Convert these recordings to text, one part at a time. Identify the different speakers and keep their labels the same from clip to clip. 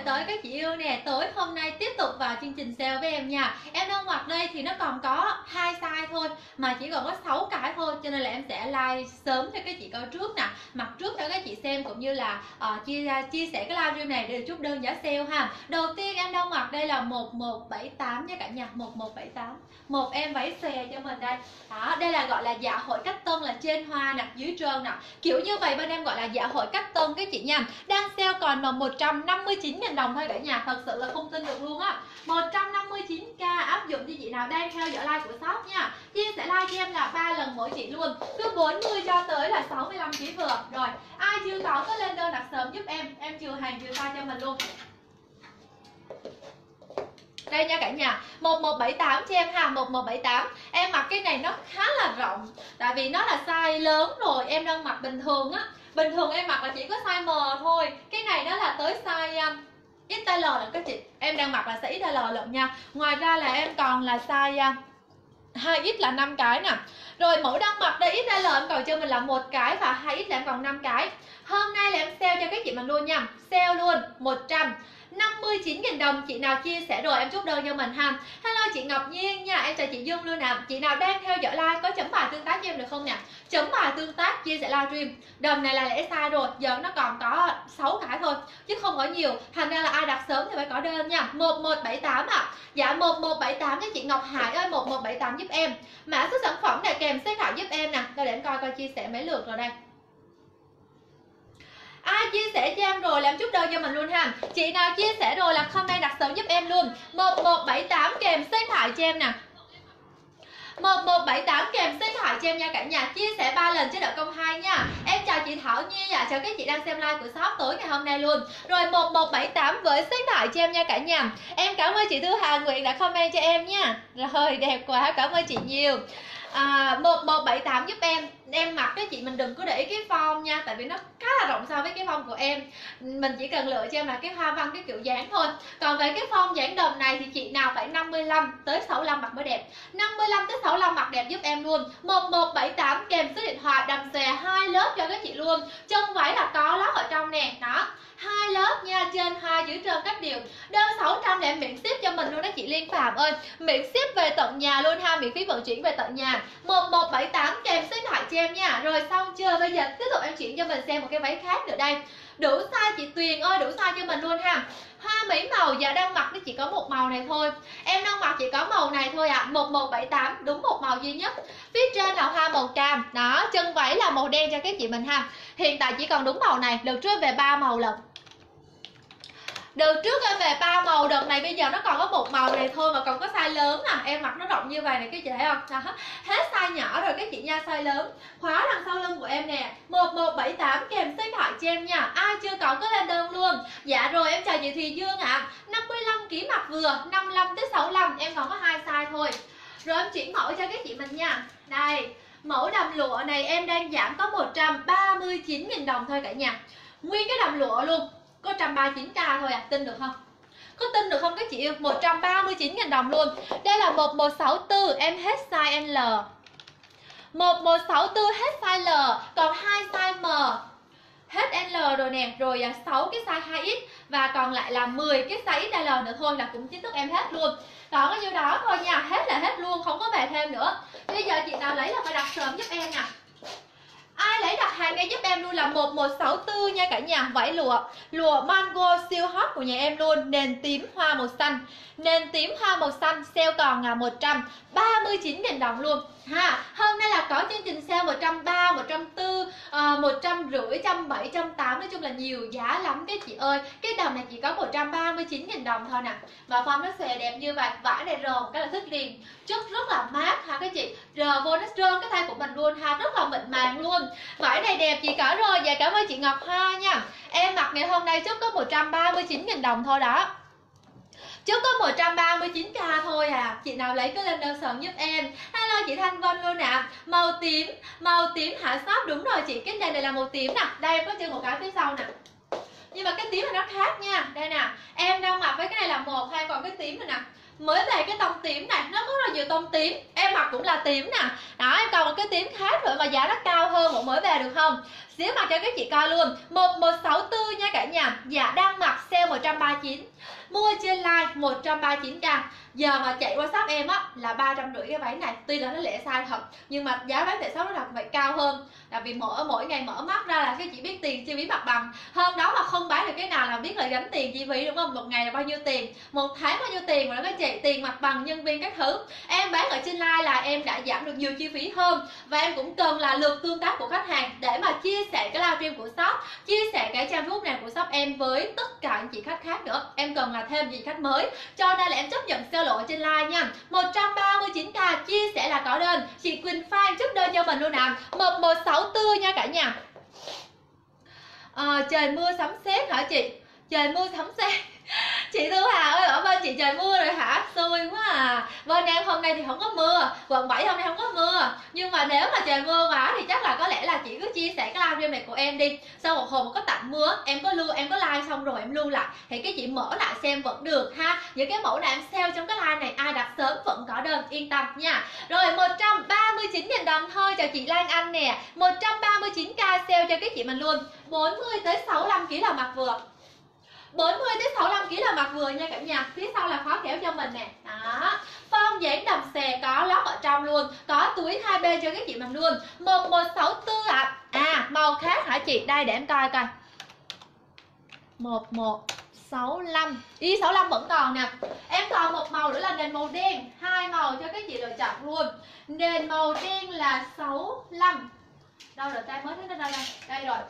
Speaker 1: tới các chị yêu nè. Tối hôm nay tiếp tục vào chương trình sale với em nha. Em đang mặc đây thì nó còn có 2 size thôi, mà chỉ còn có 6 cái thôi, cho nên là em sẽ like sớm cho các chị coi trước nè, mặc trước cho các chị xem, cũng như là chia sẻ cái livestream này để được chút đơn giá sale ha. Đầu tiên em đang mặc đây là 1178 nha cả nhà, 1178. Một em váy xòe cho mình đây. Đó, đây là gọi là dạ hội cách tân, là trên hoa nè, dưới trơn nè. Kiểu như vậy bên em gọi là dạ hội cách tân các chị nha. Đang sale còn mà 159.000 đồng thôi cả nhà, thật sự là không tin được luôn á. 159k áp dụng cho chị nào đang theo dõi like của shop nha. Chia sẻ like cho em là 3 lần mỗi chị luôn. Cứ 40 cho tới là 65 kg vừa. Rồi, ai chưa có lên đơn đặt sớm giúp em trừ hàng trừ size cho mình luôn. Đây nha cả nhà, 1178 cho em ha, 1178. Em mặc cái này nó khá là rộng, tại vì nó là size lớn rồi, em đang mặc bình thường á. Bình thường em mặc là chỉ có size M thôi. Cái này nó là tới size XL là các chị. Em đang mặc là size XL lận nha. Ngoài ra là em còn là size 2X là 5 cái nè. Rồi mẫu đang mặc đây XL em còn cho mình là 1 cái, và 2X là em còn 5 cái. Hôm nay là em sale cho các chị mình luôn nha. Sale luôn 159.000 đồng. Chị nào chia sẻ rồi em chốt đơn cho mình ha. Hello chị Ngọc Nhiên nha, em chào chị Dung luôn nè. Chị nào đang theo dõi live có chấm bài tương tác cho em được không nè? Chấm bài tương tác chia sẻ livestream. Đầm này là lẻ size rồi, giờ nó còn có 6 cái thôi chứ không có nhiều, thành ra là ai đặt sớm thì phải có đơn nha. 1178 ạ. Dạ 1178 cho chị Ngọc Hải ơi, 1178 giúp em. Mã số sản phẩm này kèm số thoại giúp em nè. Rồi để em coi chia sẻ mấy lượt rồi đây. Ai chia sẻ cho em rồi làm chút đơn cho mình luôn ha. Chị nào chia sẻ rồi là comment đặt sớm giúp em luôn. 1178 kèm số thoại cho em nè. 1178 kèm số thoại cho em nha cả nhà. Chia sẻ 3 lần chứ đợi công 2 nha. Em chào chị Thảo Nhi và chào các chị đang xem live của shop tối ngày hôm nay luôn. Rồi 1178 với số thoại cho em nha cả nhà. Em cảm ơn chị Thư Hà Nguyễn đã comment cho em nha. Rồi đẹp quá, cảm ơn chị nhiều. 1178 giúp em mặc cái chị mình đừng có để ý cái form nha, tại vì nó khá là rộng so với cái form của em. Mình chỉ cần lựa cho em là cái hoa văn, cái kiểu dáng thôi. Còn về cái form dáng đầm này thì chị nào phải 55 tới 65 mặc mới đẹp. 55 tới 65 mặc đẹp giúp em luôn. 1178 kèm số điện thoại, đầm xòe 2 lớp cho các chị luôn. Chân váy là có lót ở trong nè, đó. 2 lớp nha, trên 2 dưới trơn cách đều. Đơn 600 để em miễn ship cho mình luôn đó chị Liên Phạm ơi. Miễn ship về tận nhà luôn ha, miễn phí vận chuyển về tận nhà. 1178 kèm số điện thoại cho em nha. Rồi xong chưa? Bây giờ tiếp tục em chuyển cho mình xem một cái váy khác nữa đây. Đủ size chị Tuyền ơi, đủ size cho mình luôn ha. Hoa mỹ màu, dạ đang mặc nó chỉ có một màu này thôi. Em đang mặc chỉ có màu này thôi ạ. 1178 đúng một màu duy nhất. Phía trên là hoa màu cam. Đó, chân váy là màu đen cho các chị mình ha. Hiện tại chỉ còn đúng màu này, đợt trước về 3 màu lận. Đợt trước em về 3 màu, đợt này bây giờ nó còn có một màu này thôi mà còn có size lớn nè. Em mặc nó rộng như vậy này các chị thấy không? Đó. Hết size nhỏ rồi các chị nha, size lớn. Khóa đằng sau lưng của em nè. 1178 kèm số điện thoại cho em nha. Ai chưa có lên đơn luôn. Dạ rồi em chào chị Thùy Dương ạ. 55 kg mặc vừa, 55 tới 65, em còn có 2 size thôi. Rồi em chuyển mẫu cho các chị mình nha. Đây, mẫu đầm lụa này em đang giảm có 139.000 đồng thôi cả nhà. Nguyên cái đầm lụa luôn. Có 139k thôi à, tin được không? Có tin được không các chị yêu? 139.000 đồng luôn. Đây là 1164, em hết size L. 1164 hết size L, còn 2 size M. Hết L rồi nè, rồi 6 cái size 2X và còn lại là 10 cái size XL nữa thôi là cũng chính thức em hết luôn. Còn có nhiêu đó thôi nha, hết là hết luôn, không có về thêm nữa. Bây giờ chị nào lấy là phải đặt sớm giúp em nè. Ai lấy đặt hàng ngay giúp em luôn là 1164 nha cả nhà. Vải lụa mango siêu hot của nhà em luôn. Nền tím hoa màu xanh. Nền tím hoa màu xanh sale còn là 139.000 đồng luôn ha. Hôm nay là có chương trình sale 130, 140, 150, 170, 180. Nói chung là nhiều giá lắm các chị ơi. Cái đầm này chỉ có 139.000 đồng thôi nè. Và form nó xòe đẹp như vậy. Vải này rờ cái là thích liền. Chất rất là mát ha các chị. Rờ vô nó trơn cái tay của mình luôn ha. Rất là mịn màng luôn. Vải này đẹp chị cả rồi. Và cảm ơn chị Ngọc Hoa nha. Em mặc ngày hôm nay chút có 139.000 đồng thôi đó. Chứ có 139k thôi à. Chị nào lấy cứ lên đơn sớm giúp em. Hello chị Thanh Vân luôn nè. Màu tím hạ shop. Đúng rồi chị, cái này là màu tím nè. Đây em có chân một cái phía sau nè. Nhưng mà cái tím này nó khác nha. Đây nè, em đang mặc với cái này là một, hay còn cái tím này nè. Mới về cái tông tím này, nó có rất là nhiều tông tím. Em em mặc cũng là tím nè. Đó, em còn một cái tím khác nữa mà giá nó cao hơn một mới về được không? Xíu mặc cho các chị coi luôn. 1164 nha cả nhà. Dạ đang mặc sale 139. Mua trên live 139k. Giờ mà chạy qua shop em á là 350 cái váy này. Tuy là nó lẻ size thật nhưng mà giá váy tại shop nó phải cao hơn. Là vì mỗi ngày mở mắt ra là cái chị biết tiền chi phí mặt bằng. Hôm đó mà không bán được cái nào là biết là gánh tiền chi phí đúng không? Một ngày là bao nhiêu tiền, một tháng bao nhiêu tiền mà nó các chị, tiền mặt bằng, nhân viên các thứ. Em bán ở trên live là em đã giảm được nhiều chi phí hơn. Và em cũng cần là lượt tương tác của khách hàng để mà chia sẻ cái livestream của shop, chia sẻ cái trang Facebook này của shop em với tất cả anh chị khách khác nữa. Em cần là thêm chị khách mới. Cho nên là em chấp nhận sale lộ trên live nha. 139k chia sẻ là có đơn. Chị Quỳnh Phan chốt đơn cho mình luôn ạ. 1164 nha cả nhà. Trời mưa sấm sét hả chị? Trời mưa sấm sét. Chị Thu Hà ơi, ở bên chị trời mưa rồi hả? Xui quá à. Bên em hôm nay thì không có mưa, quận 7 hôm nay không có mưa. Nhưng mà nếu mà trời mưa quá thì chắc là có lẽ là chị cứ chia sẻ cái livestream này của em đi. Sau một hồi mà có tạnh mưa, em có live xong rồi em lưu lại thì cái chị mở lại xem vẫn được ha. Những cái mẫu này em sale trong cái live này ai đặt sớm vẫn có đơn, yên tâm nha. Rồi 139.000 đồng thôi, chào chị Lan Anh nè. 139k sale cho cái chị mình luôn. 40 tới 65 kg là mặc vừa. 40 đến 65 kg là mặc vừa nha cả nhà. Phía sau là khóa kéo cho mình nè. Đó. Form dáng đầm xè có lót ở trong luôn, có túi hai bên cho các chị mình luôn. 1164 ạ. Màu khác hả chị? Đây để em coi coi. 1165. Y 65 vẫn còn nè. Em còn một màu nữa là nền màu đen, hai màu cho các chị lựa chọn luôn. Nền màu đen là 65. Đâu rồi tay mới thấy nó đâu đây? Đây rồi.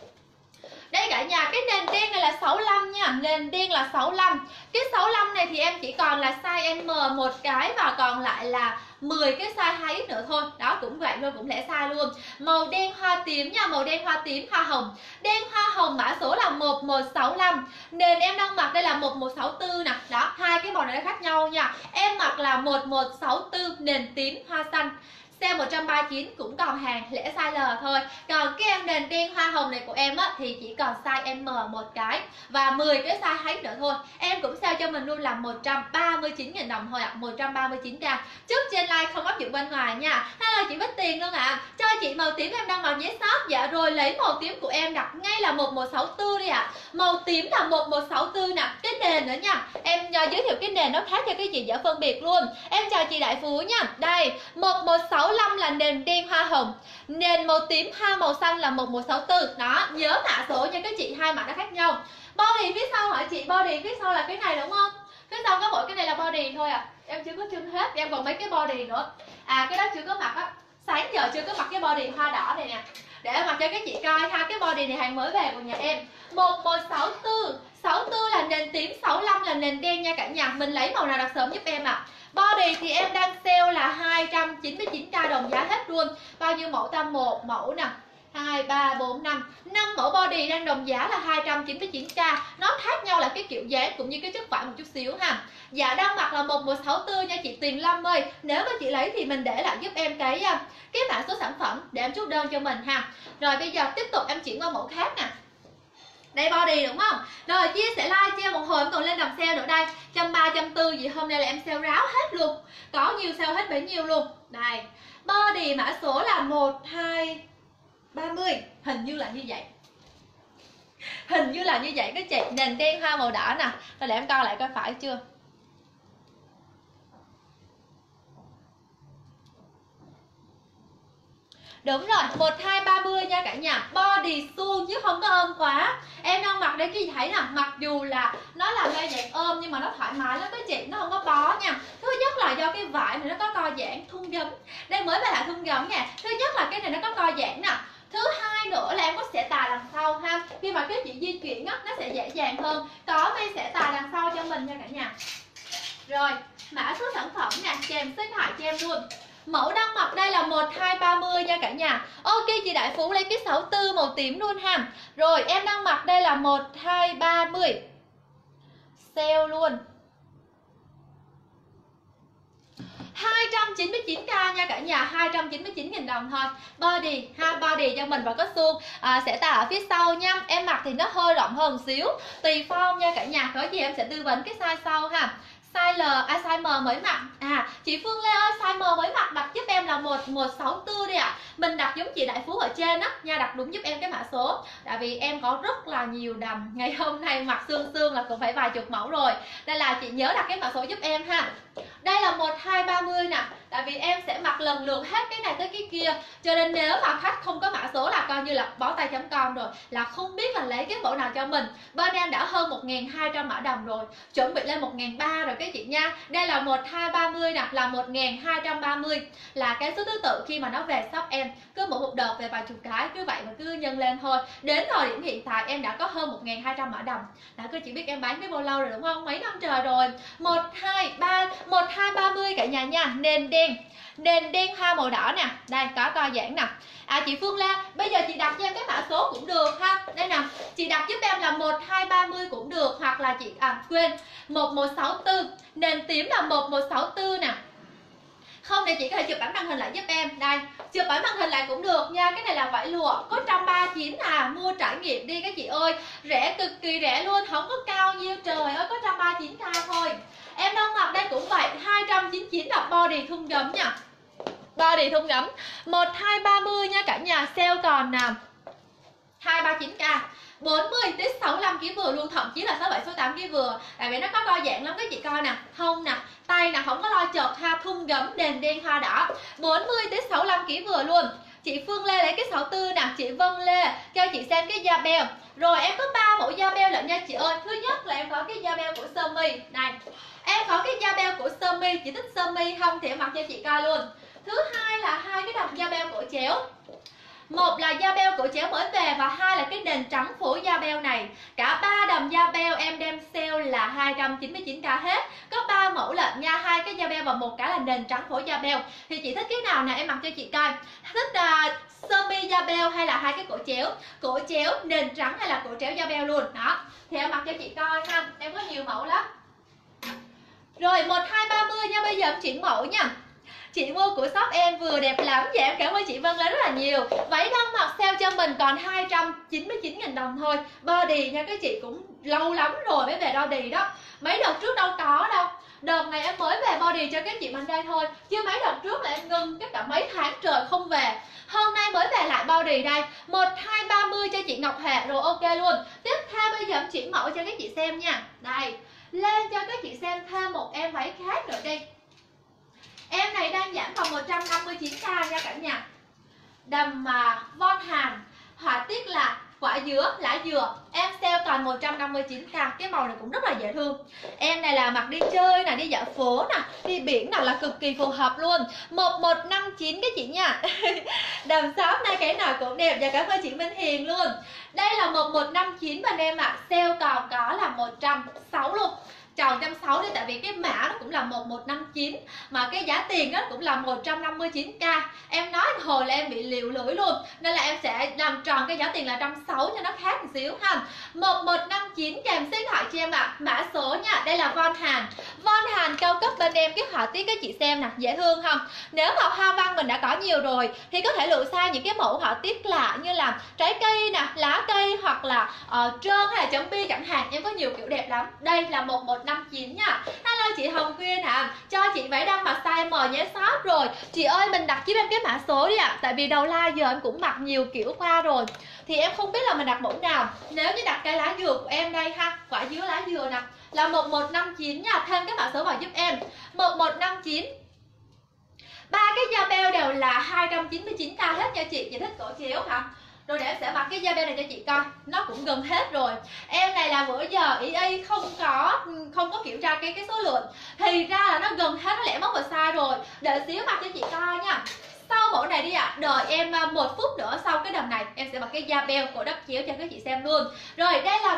Speaker 1: Đây cả nhà, cái nền đen này là 65 nha, nền đen là 65. Cái 65 này thì em chỉ còn là size M một cái và còn lại là 10 cái size 2X nữa thôi. Đó cũng vậy luôn, cũng lẻ size luôn. Màu đen hoa tím nha, màu đen hoa tím hoa hồng. Đen hoa hồng mã số là 1165. Nền em đang mặc đây là 1164 nè. Đó, hai cái màu này nó khác nhau nha. Em mặc là 1164 nền tím hoa xanh. Sale 139 cũng còn hàng lẻ size L thôi. Còn cái em nền đen hoa hồng này của em á thì chỉ còn size M một cái và 10 cái size hết nữa thôi. Em cũng sale cho mình luôn là 139.000 đồng thôi ạ. 139k. Trước trên like không áp dụng bên ngoài nha. Hello chị Bích Tiền luôn ạ. Cho chị màu tím em đang mặc giấy shop. Dạ rồi lấy màu tím của em đặt ngay là 1164 đi ạ. Màu tím là 1164 nè. Cái nền nữa nha. Em giới thiệu cái nền nó khác cho cái chị dễ phân biệt luôn. Em chào chị Đại Phú nha. Đây 1165 là nền đen hoa hồng, nền màu tím hoa màu xanh là 1164. Đó, nhớ mã số nha các chị, hai mã nó khác nhau. Body phía sau hả chị? Body phía sau là cái này đúng không? Phía sau có mỗi cái này là body thôi à. Em chưa có trưng hết, em còn mấy cái body nữa. Cái đó chưa có mặc á. Sáng giờ chưa có mặc cái body hoa đỏ này nè. Để em mặc cho các chị coi ha, cái body này hàng mới về của nhà em. 1164, 64 là nền tím, 65 là nền đen nha cả nhà. Mình lấy màu nào đặt sớm giúp em ạ. Body thì em đang sale là 299k đồng giá hết luôn. Bao nhiêu mẫu ta? Một mẫu nè, 2, 3, 4, 5 mẫu body đang đồng giá là 299k. Nó khác nhau là cái kiểu dáng cũng như cái chất vải một chút xíu ha. Dạ đang mặc là 1164 nha chị Tuyền Lâm ơi. Nếu mà chị lấy thì mình để lại giúp em cái mã số sản phẩm để em chốt đơn cho mình ha. Rồi bây giờ tiếp tục em chuyển qua mẫu khác nè. Đây body đúng không? Rồi chia sẻ like cho một hồi em còn lên đầm sale nữa đây. 130, 140 gì hôm nay là em sale ráo hết luôn. Có nhiều sale hết bấy nhiêu luôn. Đây. Body mã số là 1230. Hình như là như vậy. Hình như là như vậy các chị. Nền đen hoa màu đỏ nè. Rồi để em coi lại coi phải chưa. Đúng rồi, 1230 nha cả nhà. Body suông chứ không có ôm quá. Em đang mặc đây cái gì thấy nè. Mặc dù là nó là ngay dạng ôm nhưng mà nó thoải mái lắm các chị. Nó không có bó nha. Thứ nhất là do cái vải này nó có co giãn thun gấm. Đây mới về lại thun gấm nha. Thứ nhất là cái này nó có co giãn nè. Thứ hai nữa là em có xẻ tà đằng sau ha. Khi mà cái chị di chuyển á, nó sẽ dễ dàng hơn. Có may xẻ tà đằng sau cho mình nha cả nhà. Rồi, mã số sản phẩm nè, kèm số điện thoại cho em luôn. Mẫu đang mặc đây là 1230 nha cả nhà. Ok chị Đại Phú lấy cái 64 màu tím luôn ha. Rồi em đang mặc đây là 1230. Sale luôn 299k nha cả nhà. 299.000 đồng thôi. Body ha, body cho mình và có suông sẽ tà ở phía sau nha. Em mặc thì nó hơi rộng hơn xíu, tùy form nha cả nhà. Có gì em sẽ tư vấn cái size sau ha. size L, size M mới mặc. Chị Phương Lê ơi, size M mới mặc đặt giúp em là 1164 đi ạ. Mình đặt giống chị Đại Phú ở trên á nha, đặt đúng giúp em cái mã số. Tại vì em có rất là nhiều đầm, ngày hôm nay mặc xương là cũng phải vài chục mẫu rồi. Nên là chị nhớ đặt cái mã số giúp em ha. Đây là 1230 nè. Tại vì em sẽ mặc lần lượt hết cái này tới cái kia, cho nên nếu mà khách không có mã số là coi như là bó tay.com rồi, là không biết là lấy cái mẫu nào cho mình. Bên em đã hơn 1200 mã đầm rồi, chuẩn bị lên 1300 rồi các chị nha. Đây là 1230 nè, là 1230 là cái số thứ tự khi mà nó về shop em. Cứ mỗi một đợt về vài chục cái, cứ vậy mà cứ nhân lên thôi. Đến thời điểm hiện tại em đã có hơn 1200 mã đầm. Đã cứ chỉ biết em bán biết bao lâu rồi đúng không? Mấy năm trời rồi. 1230 cả nhà nha. Nền đen hoa màu đỏ nè. Đây có co giãn nè. Chị Phương Lê, bây giờ chị đặt cho em cái mã số cũng được ha. Đây nè, chị đặt giúp em là 1230 cũng được, hoặc là chị quên 1164. Nền tím là 1164 nè. Không để chị có thể chụp ảnh màn hình lại giúp em. Đây, chụp ảnh màn hình lại cũng được nha. Cái này là vải lụa, có 139 mua trải nghiệm đi các chị ơi. Rẻ, cực kỳ rẻ luôn, không có cao nhiêu trời ơi, có 139k thôi. Em đang mặc đây cũng vậy, 299 là body thun gấm nha. Body thun gấm 1230 nha cả nhà, sale còn 239k. 40 tới 65 kg vừa luôn, thậm chí là 67 68 kg vừa. Tại vì nó có co giãn lắm các chị coi nè, hông nè, tay nè, không có lo chợt ha, thun gấm nền đen hoa đỏ. 40 tới 65 kg vừa luôn. Chị Phương Lê lấy cái 64 nè, chị Vân Lê cho chị xem cái da beo. Rồi em có 3 mẫu da beo lận nha chị ơi. Thứ nhất là em có cái da beo của sơ mi này. Em có cái da beo của sơ mi, chị thích sơ mi không thì em mặc cho chị coi luôn. Thứ hai là hai cái đầm da beo cổ chéo. Một là da beo cổ chéo mới về và hai là cái nền trắng phủ da beo này. Cả 3 đầm da beo em đem sale là 299k hết. Có 3 mẫu lận nha, 2 cái da beo và một cái là nền trắng phủ da beo. Thì chị thích cái nào nè em mặc cho chị coi. Thích sơ mi da beo hay là hai cái cổ chéo? Cổ chéo nền trắng hay là cổ chéo da beo luôn. Đó, thì em mặc cho chị coi ha. Em có nhiều mẫu lắm. Rồi 1230 nha, bây giờ em chuyển mẫu nha. Chị mua của shop em vừa đẹp lắm. Dạ em cảm ơn chị Vân Lê rất là nhiều. Váy đang mặc sale cho mình còn 299.000 đồng thôi. Body nha các chị, cũng lâu lắm rồi mới về body đó. Mấy đợt trước đâu có đâu. Đợt này em mới về body cho các chị mình đây thôi. Chứ mấy đợt trước là em ngưng tất cả mấy tháng trời không về. Hôm nay mới về lại body đây. 1230 cho chị Ngọc Hệ rồi, ok luôn. Tiếp theo bây giờ em chuyển mẫu cho các chị xem nha. Đây, lên cho các chị xem thêm một em váy khác nữa đi. Em này đang giảm còn 159k nha cả nhà. Đầm von hàn, họa tiết là quả dứa, lá dừa. Em sale còn 159k. Cái màu này cũng rất là dễ thương. Em này là mặc đi chơi nè, đi dạo phố nè, đi biển nè, là cực kỳ phù hợp luôn. 1159 cái chị nha. Đầm shop này cái nào cũng đẹp. Và cảm ơn chị Minh Hiền luôn. Đây là 1159 bên em ạ. Sale còn có là 160 luôn. Chào 160 đi, tại vì cái mã nó cũng là 1159 mà cái giá tiền đó cũng là 159k. Em nói hồi là em bị liều lưỡi luôn, nên là em sẽ làm tròn cái giá tiền là 160 cho nó khác một xíu ha. 1159 kèm số điện thoại cho em ạ. Mã số nha, đây là von hàn. Von hàn cao cấp bên em, cái họa tiết các chị xem nè, dễ thương không? Nếu mà hoa văn mình đã có nhiều rồi thì có thể lựa sang những cái mẫu họa tiết lạ như là trái cây nè, lá cây hoặc là trơn hay là chấm bi chẳng hạn. Em có nhiều kiểu đẹp lắm. Đây là 1159 nha. Hello chị Hồng Quyên ạ. Cho chị váy đang mặc size M nhé shop rồi. Chị ơi mình đặt giúp em cái mã số đi ạ. Tại vì đầu live giờ em cũng mặc nhiều kiểu qua rồi, thì em không biết là mình đặt mẫu nào. Nếu như đặt cái lá dừa của em đây ha, quả dứa lá dừa nè, là 1159 nha. Thêm cái mã số vào giúp em 1159. Ba cái da beo đều là 299k hết nha chị. Chị thích cổ chéo hả? Rồi để em sẽ mặc cái da beo này cho chị coi. Nó cũng gần hết rồi. Em này là bữa giờ y không có kiểm tra cái số lượng, thì ra là nó gần hết, nó lẻ mất vào size rồi. Đợi xíu mặc cho chị coi nha. Sau mẫu này đi ạ. Đợi em 1 phút nữa, sau cái đầm này em sẽ mặc cái da beo cổ đất chéo cho các chị xem luôn. Rồi đây là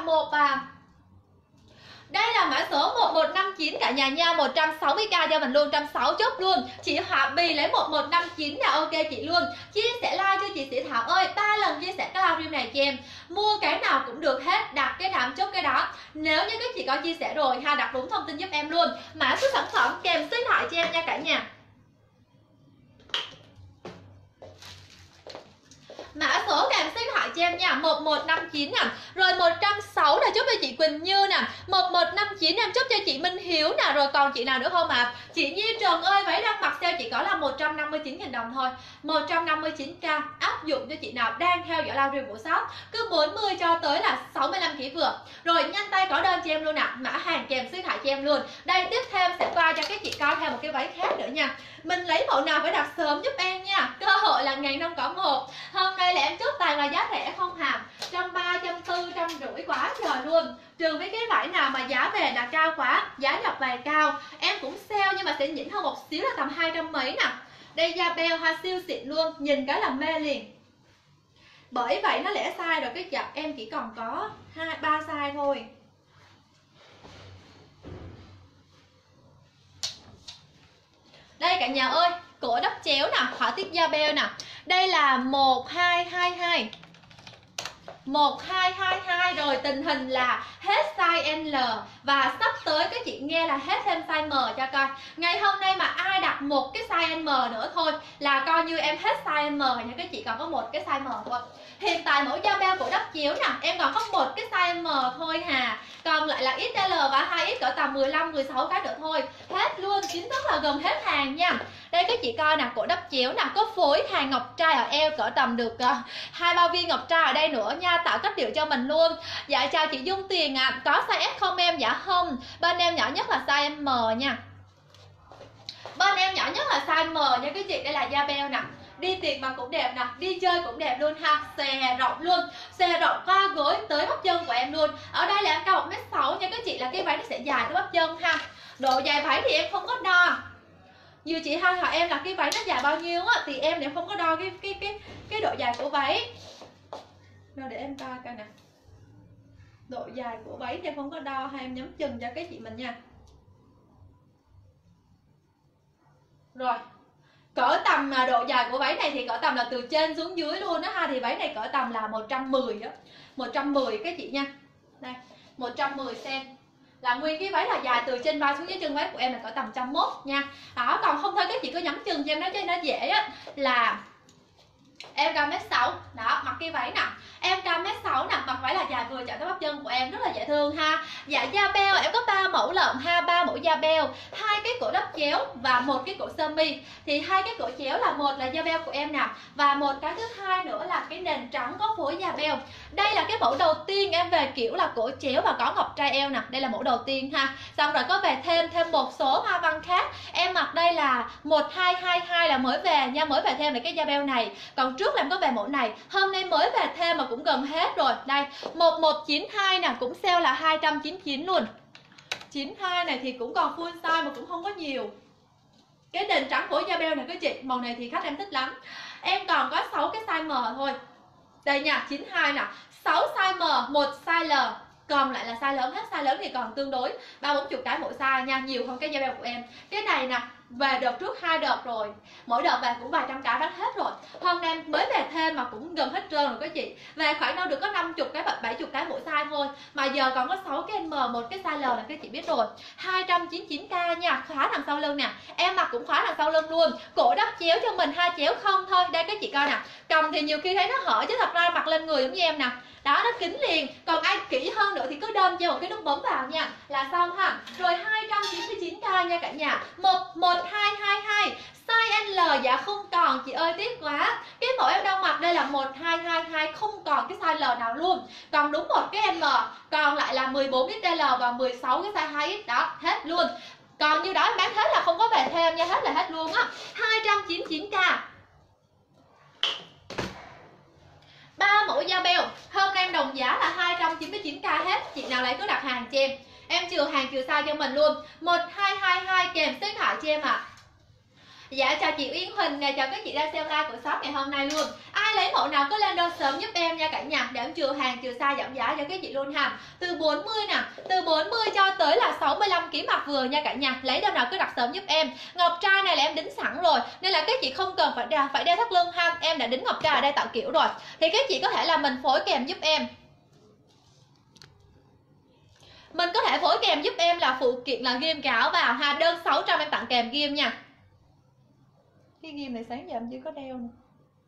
Speaker 1: đây là mã số 1159 cả nhà nha. 160k cho mình luôn, 160 chốt luôn. Chị Hòa Bì lấy 1159 là ok chị luôn. Chia sẻ like cho chị Sĩ Thảo ơi, 3 lần chia sẻ cái livestream này cho em. Mua cái nào cũng được hết, đặt cái nào chốt cái đó. Nếu như các chị có chia sẻ rồi ha, đặt đúng thông tin giúp em luôn. Mã số sản phẩm kèm số điện thoại cho em nha cả nhà. Mã số kèm số điện thoại cho em nha. 1159 nè. Rồi 160 là chúc cho chị Quỳnh Như nè. 1159 em chúc cho chị Minh Hiếu nè. Rồi còn chị nào nữa không ạ? Chị Nhi Trần ơi, váy đang mặc sale chỉ có là 159.000 đồng thôi. 159k áp dụng cho chị nào đang theo dõi livestream của shop. Cứ 40 cho tới là 65 kg vừa. Rồi nhanh tay có đơn cho em luôn ạ. Mã hàng kèm số điện thoại cho em luôn. Đây tiếp theo sẽ qua cho các chị coi thêm một cái váy khác nữa nha. Mình lấy mẫu nào phải đặt sớm giúp em nha. Cơ hội là 1.000 năm có một. Hôm nay là em chốt tài là giá rẻ không hàm. 130, 140, 150 quá trời luôn. Trừ với cái vải nào mà giá về là cao quá, giá nhập về cao, em cũng sale nhưng mà sẽ nhỉnh hơn một xíu là tầm 200 mấy nè. Đây da beo ha, siêu xịn luôn, nhìn cái là mê liền. Bởi vậy nó lẻ size rồi, cái chập em chỉ còn có 2-3 size thôi. Đây cả nhà ơi, cổ đắp chéo nè, họa tiết da beo nè. Đây là 1222. 1222 rồi, tình hình là hết size L và sắp tới các chị nghe là hết thêm size M cho coi. Ngày hôm nay mà ai đặt một cái size M nữa thôi là coi như em hết size M nha các chị, còn có một cái size M thôi. Hiện tại mẫu da beo cổ đắp chéo nè, em còn có một cái size M thôi hà. Còn lại là XL và 2X cỡ tầm 15, 16 cái nữa thôi. Hết luôn, chính thức là gần hết hàng nha. Đây các chị coi nè, cổ đắp chéo nè, có phối hàng ngọc trai ở eo cỡ tầm được 2-3 viên ngọc trai ở đây nữa nha, tạo cách điệu cho mình luôn. Dạ chào chị Dung Tiền ạ. Có size S không em? Dạ không. Bên em nhỏ nhất là size M nha. Bên em nhỏ nhất là size M nha các chị. Đây là da beo nè. Đi tiệc mà cũng đẹp nè, đi chơi cũng đẹp luôn ha. Xòe rộng luôn, xòe rộng qua gối tới bắp chân của em luôn. Ở đây là em cao 1m6 nha các chị, là cái váy nó sẽ dài tới bắp chân ha. Độ dài váy thì em không có đo. Nhiều chị hay hỏi em là cái váy nó dài bao nhiêu á, thì em để không có đo cái độ dài của váy. Rồi để em coi nè. Độ dài của váy thì em không có đo, hay em nhắm chừng cho cái chị mình nha. Rồi cỡ tầm độ dài của váy này thì cỡ tầm là từ trên xuống dưới luôn đó ha. Thì váy này cỡ tầm là 110 đó, 110 các chị nha. Đây 110 cm là nguyên cái váy là dài từ trên vai xuống dưới chân váy của em là cỡ tầm 101 nha. Đó, còn không thôi các chị cứ nhắm chừng cho em nó cho nó dễ á, là em cao 1m6 đó, mặc cái váy nè, em cao 1m6 nè, mặc váy là dài vừa chạm tới bắp chân của em, rất là dễ thương ha. Dạ da beo em có 3 mẫu lận ha, 3 mẫu da beo, 2 cái cổ đắp chéo và 1 cái cổ sơ mi. Thì 2 cái cổ chéo là một là da beo của em nè, và một cái thứ hai nữa là cái nền trắng có phối da beo. Đây là cái mẫu đầu tiên em về kiểu là cổ chéo và có ngọc trai eo nè, đây là mẫu đầu tiên ha. Xong rồi có về thêm một số hoa văn khác. Em mặc đây là 1222 là mới về nha, mới về thêm là cái da beo này. Còn trước là em có về mẫu này, hôm nay mới về thêm mà cũng gần hết rồi. Đây 1192 nè, cũng sale là 299 luôn. 92 này thì cũng còn full size mà cũng không có nhiều. Cái nền trắng của da beo này các chị, màu này thì khách em thích lắm. Em còn có 6 cái size M thôi. Đây nha, 92 nè, 6 size M, 1 size L. Còn lại là size lớn hết, size lớn thì còn tương đối 30-40 cái mỗi size nha, nhiều hơn cái da beo của em. Cái này nè, về đợt trước 2 đợt rồi, mỗi đợt về cũng vài trăm cái bán hết rồi. Hôm nay em mới về thêm mà cũng gần hết trơn rồi các chị. Về khoảng đâu được có 50 cái, 70 cái mỗi size thôi. Mà giờ còn có 6 cái M, một cái size L là các chị biết rồi. 299k nha, khóa đằng sau lưng nè. Em mặc cũng khóa đằng sau lưng luôn. Cổ đắp chéo cho mình 2 chéo không thôi. Đây các chị coi nè. Cầm thì nhiều khi thấy nó hở chứ thật ra mặc lên người giống như em nè. Đó, nó kín liền. Còn ai kỹ hơn nữa thì cứ đơm cho một cái nút bấm vào nha, là xong ha. Rồi 299k nha cả nhà. 1222 size L dạ không còn chị ơi, tiếc quá. Cái mẫu em đang mặc đây là 1222, không còn cái size L nào luôn. Còn đúng một cái M, còn lại là 14XL và 16 cái size 2X đó, hết luôn. Còn như đó em bán hết là không có về thêm nha, hết là hết luôn á. 299k. 3 mẫu da beo, hôm nay em đồng giá là 299k hết. Chị nào lấy cứ đặt hàng cho em. Em trừ hàng trừ size cho mình luôn. 1222 kèm số điện thoại cho em ạ. Dạ chào chị Uyên Huỳnh nè, chào các chị đang xem live của shop ngày hôm nay luôn. Ai lấy mẫu nào cứ lên đơn sớm giúp em nha cả nhà, để em trừ hàng trừ size giảm giá cho các chị luôn ha. Từ 40 nè, từ 40 cho tới là 65 kg mặc vừa nha cả nhà. Lấy đơn nào cứ đặt sớm giúp em. Ngọc trai này là em đính sẵn rồi, nên là các chị không cần phải đeo thắt lưng ha. Em đã đính ngọc trai ở đây tạo kiểu rồi. Thì các chị có thể là mình phối kèm giúp em. Mình có thể phối kèm giúp em là phụ kiện là ghim cái áo vào ha. Đơn 600 em tặng kèm ghim nha. Cái ghim này sáng giờ em chưa có đeo nè.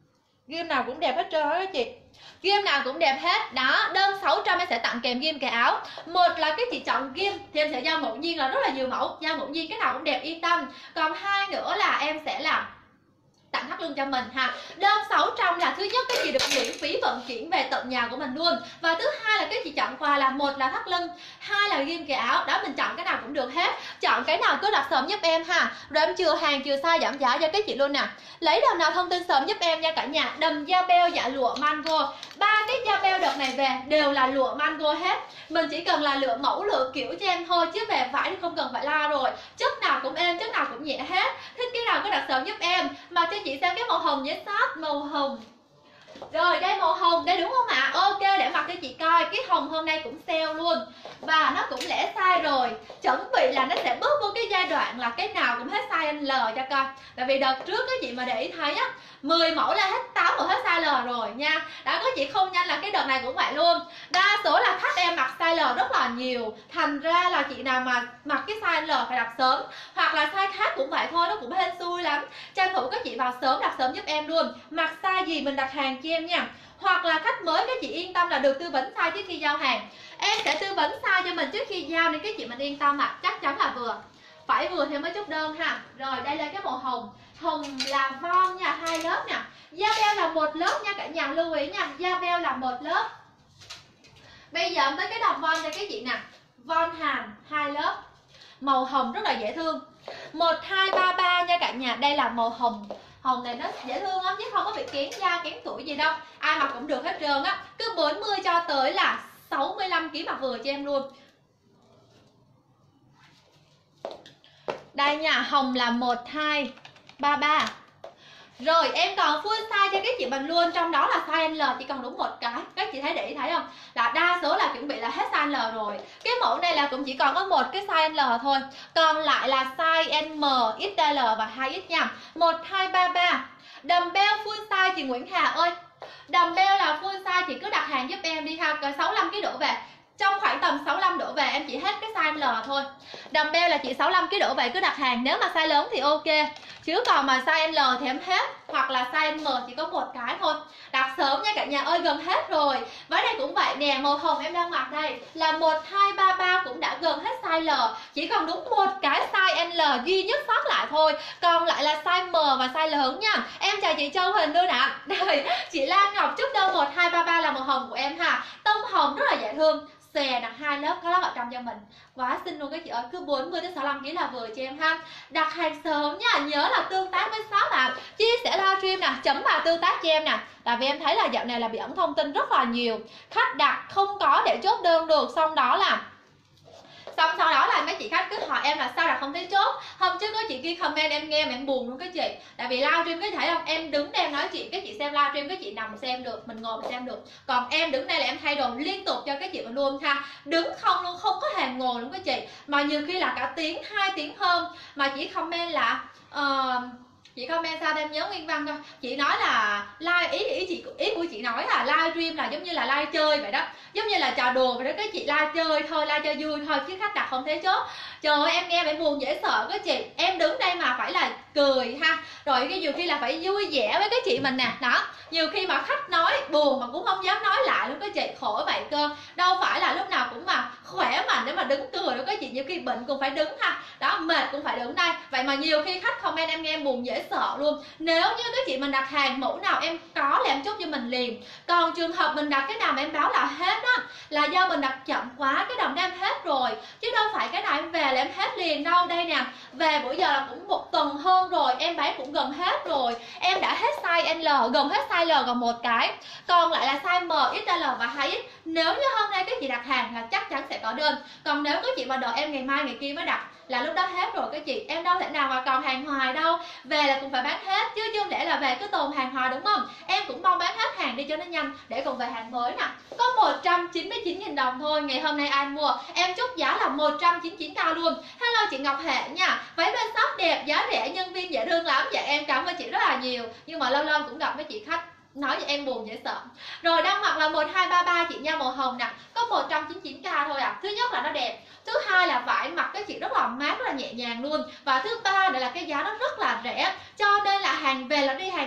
Speaker 1: Ghim nào cũng đẹp hết trơn á các chị, ghim nào cũng đẹp hết. Đó, đơn 600 em sẽ tặng kèm ghim cái áo. Một là cái chị chọn ghim thì em sẽ giao ngẫu nhiên là rất là nhiều mẫu, giao ngẫu nhiên cái nào cũng đẹp yên tâm. Còn hai nữa là em sẽ làm tặng thắt lưng cho mình ha. Đơn 600 là thứ nhất các chị được miễn phí vận chuyển về tận nhà của mình luôn. Và thứ hai là các chị chọn quà là một là thắt lưng, hai là ghim cái áo. Đó, mình chọn cái nào cũng được hết. Chọn cái nào cứ đặt sớm giúp em ha. Rồi em chừa hàng chừa size giảm giá cho các chị luôn nè. Lấy đầu nào thông tin sớm giúp em nha cả nhà. Đầm da beo dạ lụa mango. Ba cái da beo đợt này về đều là lụa mango hết. Mình chỉ cần là lựa mẫu lựa kiểu cho em thôi, chứ về vải thì không cần phải la rồi. Chất nào cũng êm, chất nào cũng nhẹ hết. Thích cái nào cứ đặt sớm giúp em. Mà cho chị xem cái màu hồng nhé, sát màu hồng. Rồi đây màu hồng đây đúng không ạ? Ok, để mặc cho chị coi. Cái hồng hôm nay cũng sale luôn. Và nó cũng lẻ size rồi. Chuẩn bị là nó sẽ bước vô cái giai đoạn là cái nào cũng hết size L cho coi. Tại vì đợt trước các chị mà để ý thấy á, 10 mẫu là hết 8 mẫu hết size L rồi nha. Đã có chị không nhanh là cái đợt này cũng vậy luôn. Đa số là khách em mặc size L rất là nhiều. Thành ra là chị nào mà mặc cái size L phải đặt sớm. Hoặc là size khác cũng vậy thôi, nó cũng hên xui lắm. Tranh thủ các chị vào sớm đặt sớm giúp em luôn. Mặc size gì mình đặt hàng cho em nha. Hoặc là khách mới các chị yên tâm là được tư vấn size trước khi giao hàng. Em sẽ tư vấn size cho mình trước khi giao nên các chị mình yên tâm ạ. Chắc chắn là vừa. Phải vừa thêm mấy chút đơn ha. Rồi đây là cái màu hồng. Hồng là von nha, 2 lớp nè. Da beo là 1 lớp nha cả nhà, lưu ý nha. Da beo là 1 lớp. Bây giờ tới cái đầm von cho các chị nè. Von hàm 2 lớp. Màu hồng rất là dễ thương. 1233 nha cả nhà. Đây là màu hồng. Hồng này nó dễ thương lắm chứ không có bị kén da, kén tuổi gì đâu. Ai mặc cũng được hết trơn á. Cứ 40 cho tới là 65 kg mặc vừa cho em luôn. Đây nha, hồng là 1233. Rồi em còn full size cho các chị mình luôn. Trong đó là size L chỉ còn đúng một cái. Các chị thấy để ý thấy không? Là đa số là chuẩn bị là hết size L rồi. Cái mẫu này là cũng chỉ còn có một cái size L thôi. Còn lại là size M, XL và 2X nha. 1233. Đầm beo full size chị Nguyễn Hà ơi. Đầm beo là full size chị cứ đặt hàng giúp em đi ha. Cỡ 65 kg đổ về. Trong khoảng tầm 65 đổ về em chỉ hết cái size L thôi. Đầm beo là chị 65 kg đổ về cứ đặt hàng. Nếu mà size lớn thì ok. Chứ còn mà size L thì em hết. Hoặc là size M chỉ có một cái thôi. Đặt sớm nha cả nhà ơi, gần hết rồi. Váy đây cũng vậy nè, màu hồng em đang mặc đây là 1233 cũng đã gần hết size L. Chỉ còn đúng một cái size L duy nhất sót lại thôi. Còn lại là size M và size lớn nha. Em chào chị Châu Huỳnh luôn ạ. Rồi, chị Lan Ngọc chúc đơn 1233 là màu hồng của em ha. Tông hồng rất là dễ thương. Xòe là 2 lớp có lót ở trong cho mình. Quá xinh luôn các chị ơi, cứ 40 đến 65 kg là vừa cho em ha. Đặt hàng sớm nha, nhớ là tương tác với shop ạ. Chia sẻ livestream nè, chấm vào tương tác cho em nè. Tại vì em thấy là dạo này là bị ẩn thông tin rất là nhiều. Khách đặt không có để chốt đơn được, xong sau đó là mấy chị khách cứ hỏi em là sao là không thấy chốt. Hôm trước có chị kia comment em nghe mà em buồn luôn các chị. Tại vì livestream có thể không, em đứng đây em nói chuyện, các chị xem livestream các chị nằm xem được, mình ngồi mình xem được. Còn em đứng đây là em thay đồ liên tục cho các chị mình luôn ha. Đứng không luôn, không có hề ngồi luôn các chị. Mà nhiều khi là cả tiếng, 2 tiếng hơn. Mà chỉ comment là chị comment sao em nhớ nguyên văn coi. Chị nói là ý của chị nói là live stream là giống như là live chơi vậy đó, giống như là trò đùa vậy đó các chị, live chơi thôi, live chơi vui thôi chứ khách đặt không thấy chốt. Trời ơi em nghe em buồn dễ sợ các chị. Em đứng đây mà phải là cười ha, rồi cái nhiều khi là phải vui vẻ với các chị mình nè. Đó, nhiều khi mà khách nói buồn mà cũng không dám nói lại luôn các chị, khổ vậy cơ. Đâu phải là lúc nào cũng mà khỏe mạnh để mà đứng cười đâu các chị, nhiều khi bệnh cũng phải đứng ha. Đó, mệt cũng phải đứng đây. Vậy mà nhiều khi khách comment em nghe em buồn dễ sợ luôn. Nếu như các chị mình đặt hàng mẫu nào em có là em chốt cho mình liền. Còn trường hợp mình đặt cái nào mà em báo là hết á, là do mình đặt chậm quá, cái đồng đó em hết rồi. Chứ đâu phải cái nào em về là em hết liền đâu. Đây nè, về bữa giờ là cũng 1 tuần hơn rồi, em bán cũng gần hết rồi. Em đã hết size L, gần hết size L còn một cái. Còn lại là size M, XL và 2X. Nếu như hôm nay các chị đặt hàng là chắc chắn sẽ có đơn. Còn nếu các chị mà đợi em ngày mai ngày kia mới đặt là lúc đó hết rồi các chị. Em đâu thể nào mà còn hàng hoài đâu. Về là cũng phải bán hết chứ không lẽ là về cứ tồn hàng hoài đúng không? Em cũng mong bán hết hàng đi cho nó nhanh để còn về hàng mới nè. Có 199.000 đồng thôi. Ngày hôm nay ai mua em chốt giá là 199k luôn. Hello chị Ngọc Hệ nha. Váy bên shop đẹp, giá rẻ, nhân viên dễ thương lắm. Dạ em cảm ơn chị rất là nhiều. Nhưng mà lâu lâu cũng gặp mấy chị khách nói cho em buồn dễ sợ. Rồi đang mặc là 1233 chị nha, màu hồng nè. Có 199k thôi à. Thứ nhất là nó đẹp. Thứ hai là vải mặc các chị rất là mát, rất là nhẹ nhàng luôn. Và thứ ba là cái giá nó rất là rẻ. Cho nên là hàng về là đi hàng nhanh lắm.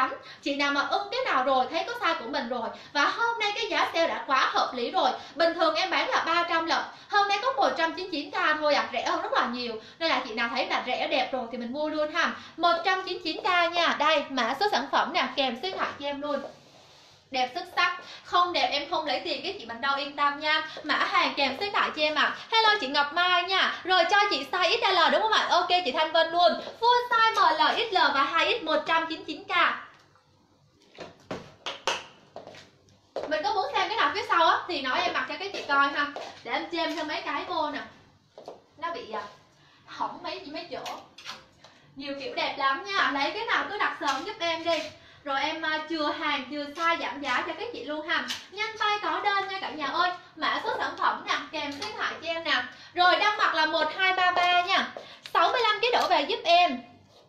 Speaker 1: lắm. Chị nào mà ưng cái nào rồi, thấy có size của mình rồi, và hôm nay cái giá sale đã quá hợp lý rồi. Bình thường em bán là 300 lận, hôm nay có 199k thôi à, rẻ hơn rất là nhiều. Nên là chị nào thấy là rẻ đẹp rồi thì mình mua luôn ha. 199k nha. Đây mã số sản phẩm nè, kèm số điện thoại cho em luôn. Đẹp xuất sắc, không đẹp em không lấy tiền cái chị mình đâu, yên tâm nha. Mã hàng kèm số điện thoại cho em ạ. Hello chị Ngọc Mai nha. Rồi cho chị size XL đúng không ạ? Ok chị Thanh Vân luôn. Full size ML, XL và 2X 199k. Mình có muốn xem cái nào phía sau á thì nói em mặc cho các chị coi ha. Để em chêm cho mấy cái vô nè. Nó bị hỏng mấy chỗ. Nhiều kiểu đẹp lắm nha. Lấy cái nào cứ đặt sớm giúp em đi. Rồi em chừa hàng, chừa size giảm giá cho các chị luôn ha. Nhanh tay có đơn nha cả nhà ơi. Mã số sản phẩm nè, kèm số điện thoại cho em nè. Rồi đang mặc là 1233 nha. 65 kg đổ về giúp em.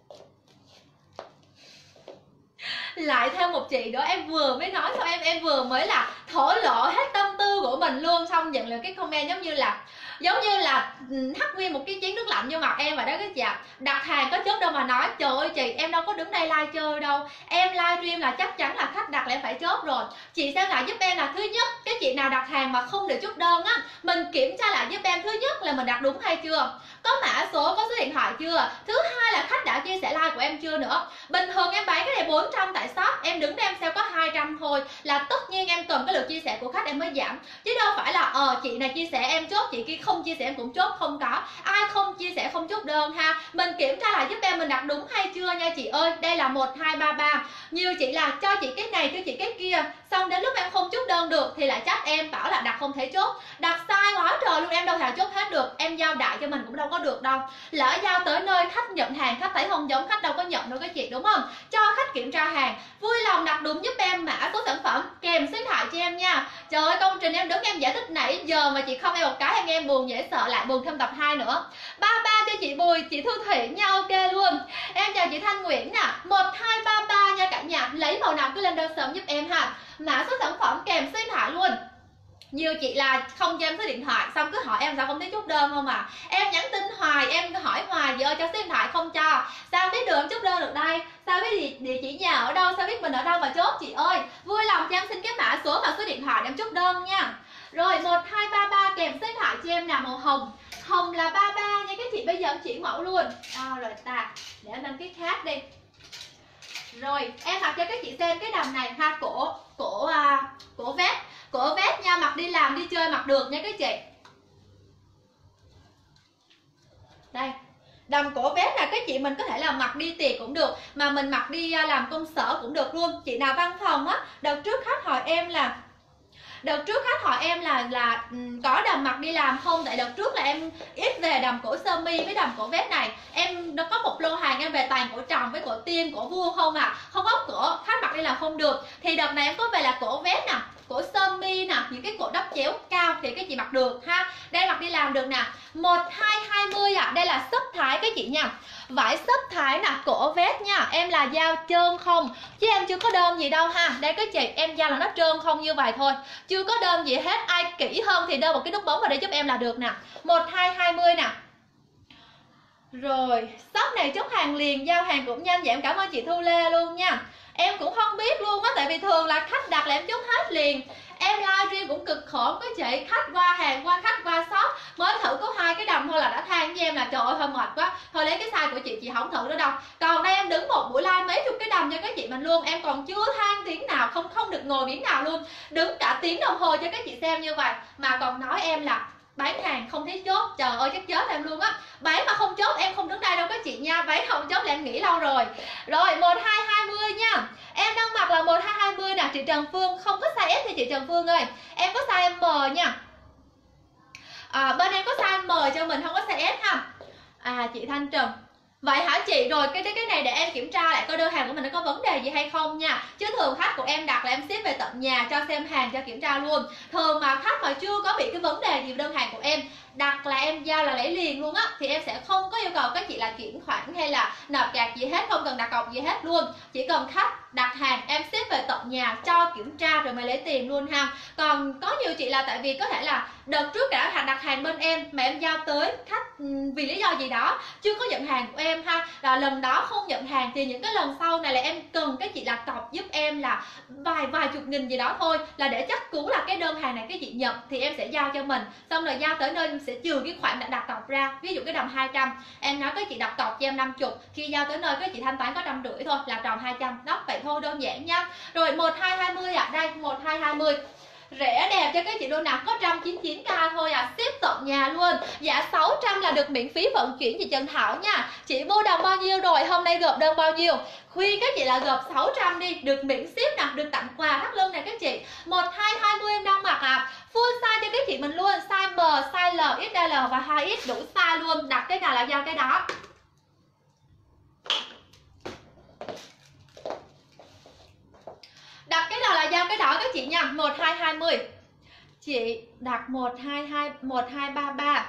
Speaker 1: Lại thêm một chị đó, em vừa mới nói xong em vừa mới là thổ lộ hết tâm tư của mình luôn, xong nhận được cái comment giống như là hắt nguyên một cái chén nước lạnh vô mặt em và đó các chị ạ. Đặt hàng có chốt đâu mà nói. Trời ơi chị, em đâu có đứng đây live chơi đâu, em live stream là chắc chắn là khách đặt là em phải chốt rồi. Chị xem lại giúp em là thứ nhất, cái chị nào đặt hàng mà không được chốt đơn á, mình kiểm tra lại giúp em thứ nhất là mình đặt đúng hay chưa, có mã số, có số điện thoại chưa. Thứ hai là khách đã chia sẻ like của em chưa nữa. Bình thường em bán cái này 400 tại shop, em đứng đây em sale có 200 thôi, là tất nhiên em cần cái lượt chia sẻ của khách em mới giảm, chứ đâu phải là chị này chia sẻ em chốt, chị kia không chia sẻ em cũng chốt. Không có ai không chia sẻ không chốt đơn ha. Mình kiểm tra lại giúp em mình đặt đúng hay chưa nha chị ơi. Đây là 1233. Nhiều chị là cho chị cái này cho chị cái kia, xong đến lúc em không chốt đơn được thì lại trách em bảo là đặt không thể chốt. Đặt sai quá trời luôn, em đâu thể chốt hết được. Em giao đại cho mình cũng đâu có được đâu. Lỡ giao tới nơi khách nhận hàng, khách thấy không giống, khách đâu có nhận đâu các chị, đúng không? Cho khách kiểm tra hàng, vui lòng đặt đúng giúp em mã số sản phẩm kèm số điện thoại cho em nha. Trời ơi công trình em đứng em giải thích nãy giờ mà chị không em một cái em nghe buồn dễ sợ, lại buồn thêm tập 2 nữa. 33 cho chị Bùi, chị Thu Thủy nha, ok luôn. Em chào chị Thanh Nguyễn nè, 1233 nha cả nhà. Lấy màu nào cứ lên đơn sớm giúp em ha. Mã số sản phẩm kèm số điện thoại luôn. Nhiều chị là không cho em số điện thoại, xong cứ hỏi em sao không thấy chốt đơn không à. Em nhắn tin hoài, em hỏi hoài, giờ cho số điện thoại không cho. Sao biết được em chốt đơn được đây? Sao biết địa chỉ nhà ở đâu? Sao biết mình ở đâu mà chốt chị ơi? Vui lòng cho em xin cái mã số và số điện thoại để em chốt đơn nha. Rồi 1233 kèm số điện thoại cho em là màu hồng. Hồng là 33 nha các chị, bây giờ em chuyển mẫu luôn. Rồi ta, để em lên cái khác đi. Rồi em mặc cho các chị xem cái đầm này ha, cổ vest nha, mặc đi làm đi chơi mặc được nha các chị. Đây, đầm cổ vest là các chị mình có thể là mặc đi tiệc cũng được, mà mình mặc đi làm công sở cũng được luôn. Chị nào văn phòng á, đợt trước khách hỏi em là có đầm mặc đi làm không, tại đợt trước là em ít về đầm cổ sơ mi với đầm cổ vest này. Em đã có một lô hàng em về toàn cổ tròn với cổ tiên, cổ vuông không à, không có cổ khách mặc đi làm không được. Thì đợt này em có về là cổ vest nè, cổ sơ mi nè, những cái cổ đắp chéo cao thì các chị mặc được ha. Đây mặc đi làm được nè. 1220 ạ. Đây là sấp thái các chị nha. Vải sấp thái nè, cổ vest nha. Em là giao trơn không, chứ em chưa có đơn gì đâu ha. Đây các chị, em giao là nó trơn không như vậy thôi, chưa có đơn gì hết. Ai kỹ hơn thì đơn một cái nút bấm vào đây giúp em là được nè. 1220 nè. Rồi, shop này chốt hàng liền, giao hàng cũng nhanh. Vậy em cảm ơn chị Thu Lê luôn nha. Em cũng không biết luôn á, tại vì thường là khách đặt là em chốt hết liền. Em livestream cũng cực khổ các chị, khách qua hàng qua khách qua shop, mới thử có 2 cái đầm thôi là đã than với em là trời ơi thôi mệt quá, thôi lấy cái size của chị không thử nữa đâu. Còn đây em đứng một buổi live mấy chục cái đầm cho các chị mình luôn, em còn chưa than tiếng nào, không được ngồi miếng nào luôn, đứng cả tiếng đồng hồ cho các chị xem như vậy mà còn nói em là bán hàng không thấy chốt. Trời ơi chắc chết em luôn á, bán mà không chốt em không đứng đây đâu các chị nha, bán không chốt là em nghỉ lâu rồi. Rồi 1220 nha. Em đang mặc là 1220 nè chị Trần Phương, không có size S thì chị Trần Phương ơi, em có size M nha. Bên em có size M cho mình, không có size S ha. Chị Thanh Trần. Vậy hả chị, rồi cái này để em kiểm tra lại coi đơn hàng của mình nó có vấn đề gì hay không nha. Chứ thường khách của em đặt là em ship về tận nhà cho xem hàng cho kiểm tra luôn. Thường mà khách mà chưa có bị cái vấn đề gì đơn hàng của em đặt là em giao là lấy liền luôn á, thì em sẽ không có yêu cầu các chị là chuyển khoản hay là nộp cạc gì hết, không cần đặt cọc gì hết luôn. Chỉ cần khách đặt hàng em ship về tận nhà cho kiểm tra rồi mới lấy tiền luôn ha. Còn có nhiều chị là tại vì có thể là đợt trước đã đặt hàng bên em mà em giao tới khách vì lý do gì đó chưa có nhận hàng của em ha, là lần đó không nhận hàng, thì những cái lần sau này là em cần các chị là cọc giúp em là vài chục nghìn gì đó thôi, là để chắc cú là cái đơn hàng này cái chị nhận thì em sẽ giao cho mình, xong rồi giao tới nơi em sẽ trừ cái khoản đã đặt cọc ra. Ví dụ cái đồng 200 em nói các chị đặt cọc cho em 50, khi giao tới nơi các chị thanh toán có 150 thôi là tròn 200 đó, vậy thôi, đơn giản nha. Rồi 1220 ạ, đây 1220 rẻ đẹp cho các chị luôn nào, có 199k thôi à, ship tận nhà luôn. Dạ 600 là được miễn phí vận chuyển chị Trần Thảo nha. Chị mua đồng bao nhiêu rồi, hôm nay gộp đơn bao nhiêu, khuyên các chị là gộp 600 đi, được miễn ship nè, được tặng quà thắt lưng này các chị. 1220 em đang mặc à, full size cho các chị mình luôn, size M, size L, XL và 2X đủ size luôn, đặt cái nào là giao cái đó. Đặt cái nào là giao cái đó các chị nha. 1220 chị đặt 1233,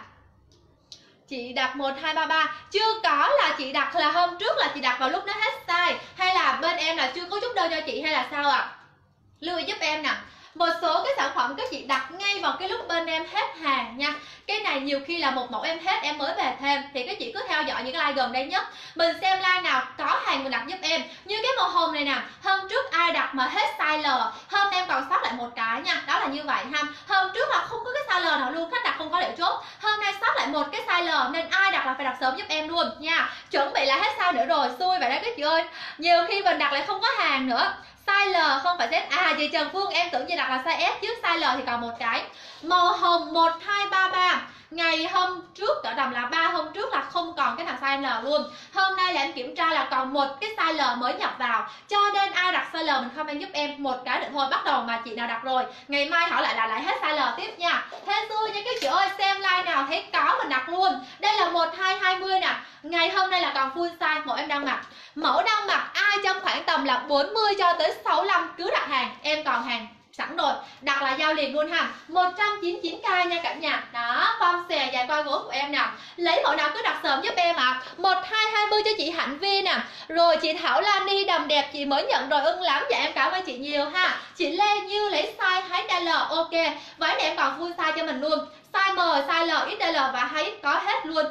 Speaker 1: chị đặt 1233, chưa có là chị đặt là hôm trước là chị đặt vào lúc nó hết size, hay là bên em là chưa có chút đơn cho chị hay là sao ạ? Lưu ý giúp em nè, một số cái sản phẩm các chị đặt ngay vào cái lúc bên em hết hàng nha. Cái này nhiều khi là một mẫu em hết em mới về thêm, thì các chị cứ theo dõi những cái live gần đây nhất, mình xem live nào có hàng mình đặt giúp em. Như cái màu hồng này nè, hôm trước ai đặt mà hết size L, hôm em còn sót lại một cái nha, đó là như vậy ha. Hôm trước là không có cái size L nào luôn, khách đặt không có để chốt, hôm nay sót lại một cái size L nên ai đặt là phải đặt sớm giúp em luôn nha. Chuẩn bị là hết size nữa rồi, xui vậy đó các chị ơi, nhiều khi mình đặt lại không có hàng nữa. Size L không phải Z. À chị Trần Phương em tưởng như đặt là size S chứ, size L thì còn một cái. Màu hồng 1233, ngày hôm trước cỡ tầm là 3 hôm trước là không còn cái nào size L luôn. Hôm nay là em kiểm tra là còn một cái size L mới nhập vào, cho nên ai đặt size L mình comment giúp em một cái nữa thôi. Bắt đầu mà chị nào đặt rồi, ngày mai hỏi lại là lại hết size L tiếp nha. Thế xui nha các chị ơi, xem like nào thấy có mình đặt luôn. Đây là 1220 nè, ngày hôm nay là còn full size, mẫu em đang mặc. Mẫu đang mặc ai trong khoảng tầm là 40 cho tới 65 cứ đặt hàng, em còn hàng sẵn rồi, đặt là giao liền luôn ha. 199k nha cả nhà. Đó, form xè dài qua gối của em nè. Lấy mẫu nào cứ đặt sớm giúp em ạ. 1220 cho chị Hạnh Vi nè. Rồi chị Thảo Lan đi đầm đẹp chị mới nhận rồi, ưng lắm. Dạ em cảm ơn chị nhiều ha. Chị Lê Như lấy size 2L, ok. Váy này em còn full size cho mình luôn. Size M, size L, XL và 2X có hết luôn.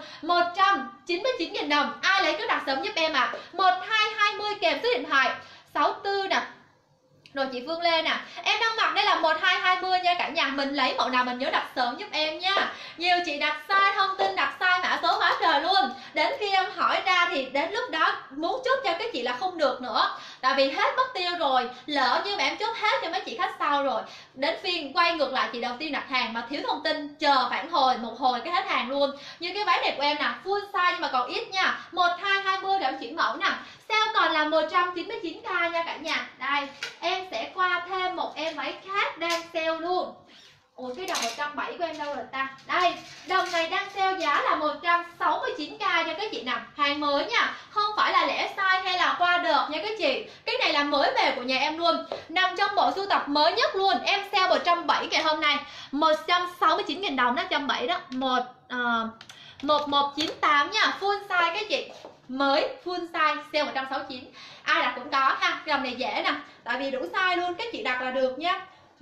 Speaker 1: 199.000 đồng. Ai lấy cứ đặt sớm giúp em ạ. 1220 kèm số điện thoại 64 nè. Rồi chị Phương Lê nè, em đang mặc đây là 1220 nha cả nhà. Mình lấy mẫu nào mình nhớ đặt sớm giúp em nha. Nhiều chị đặt sai thông tin, đặt sai mã số quá trời luôn. Đến khi em hỏi ra thì đến lúc đó muốn chốt cho các chị là không được nữa. Tại vì hết mất tiêu rồi. Lỡ như mà em chốt hết cho mấy chị khách sau rồi, đến phiên quay ngược lại chị đầu tiên đặt hàng mà thiếu thông tin, chờ phản hồi một hồi cái hết hàng luôn. Như cái váy này của em nè, full size nhưng mà còn ít nha. 1220 để em chuyển mẫu nè. Sale còn là 199k nha cả nhà. Đây, em sẽ qua thêm một em váy khác đang sale luôn. Ủa cái đồng 170 của em đâu rồi ta? Đây, đồng này đang sale giá là 169k cho các chị nào. Hàng mới nha, không phải là lẻ size hay là qua đợt nha các chị. Cái này là mới về của nhà em luôn, nằm trong bộ sưu tập mới nhất luôn. Em sale 170 ngày hôm nay 169.000 đồng đó, 170 đó. 1198 nha, full size các chị. Mới full size sale 169. Ai đặt cũng có ha. Dòng này dễ nè, tại vì đủ size luôn, các chị đặt là được nha.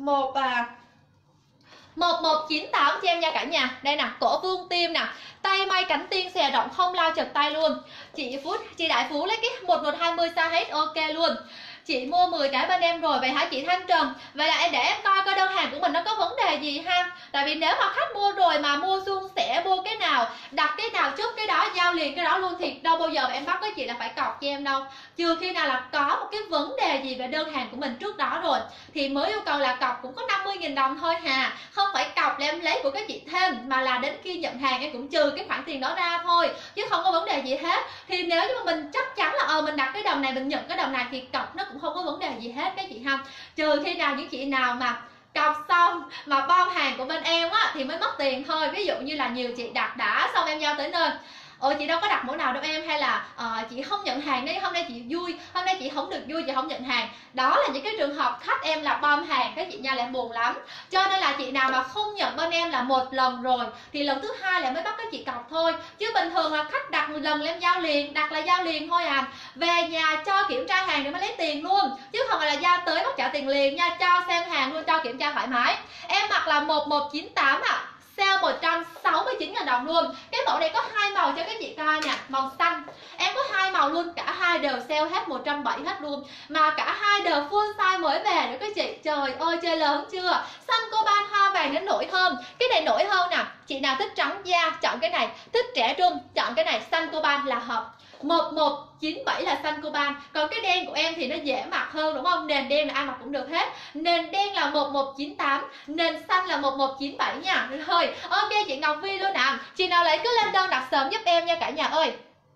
Speaker 1: 1198 cho em nha cả nhà. Đây nè, cổ vương tim nè, tay may cánh tiên xòe rộng không lao chật tay luôn. Chị Đại Phú lấy cái 1120 size hết ok luôn. Chị mua 10 cái bên em rồi, vậy hả chị Thanh Trần? Vậy là để em coi đơn hàng của mình nó có vấn đề gì ha. Tại vì nếu mà khách mua rồi mà mua suôn sẻ, mua cái nào đặt cái nào chốt cái đó, giao liền cái đó luôn, thì đâu bao giờ mà em bắt cái chị là phải cọc cho em đâu. Trừ khi nào là có một cái vấn đề gì về đơn hàng của mình trước đó rồi thì mới yêu cầu là cọc, cũng có 50.000 đồng thôi hà. Không phải cọc là em lấy của các chị thêm, mà là đến khi nhận hàng em cũng trừ cái khoản tiền đó ra thôi, chứ không có vấn đề gì hết. Thì nếu như mà mình chắc chắn là mình đặt cái đồng này, mình nhận cái đồng này thì cọc nó cũng không có vấn đề gì hết các chị ha. Trừ khi nào những chị nào mà cọc xong mà bao hàng của bên em á thì mới mất tiền thôi. Ví dụ như là nhiều chị đặt đã xong em giao tới nơi ồ chị đâu có đặt mẫu nào đâu em, hay là chị không nhận hàng đi, hôm nay chị vui, hôm nay chị không được vui, chị không nhận hàng. Đó là những cái trường hợp khách em là bom hàng các chị nha, là em buồn lắm. Cho nên là chị nào mà không nhận bên em là một lần rồi thì lần thứ hai là mới bắt các chị cọc thôi, chứ bình thường là khách đặt một lần là em giao liền, đặt là giao liền thôi à, về nhà cho kiểm tra hàng để mới lấy tiền luôn, chứ không phải là giao tới bắt trả tiền liền nha, cho xem hàng luôn, cho kiểm tra thoải mái. Em mặc là 1198 ạ, sale 169.000 đồng luôn. Cái mẫu này có hai màu cho các chị coi nè, màu xanh. Em có hai màu luôn, cả hai đều sale hết 170 hết luôn. Mà cả hai đều full size mới về nữa các chị. Trời ơi chơi lớn chưa? Xanh coban hoa vàng đến nổi hơn. Cái này nổi hơn nè. Chị nào thích trắng da chọn cái này, thích trẻ trung chọn cái này, xanh coban là hợp. 1197 là xanh coban. Còn cái đen của em thì nó dễ mặc hơn đúng không? Nền đen là ai mặc cũng được hết. Nền đen là 1198, nền xanh là 1197 nha. Rồi, ok chị Ngọc Vi luôn ạ. Chị nào lấy cứ lên đơn đặt sớm giúp em nha cả nhà ơi.